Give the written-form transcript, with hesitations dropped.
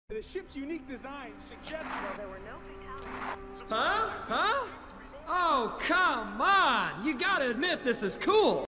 The ship's unique design suggests... Well, there were no fatalities. Huh? Oh, come on! You gotta admit this is cool!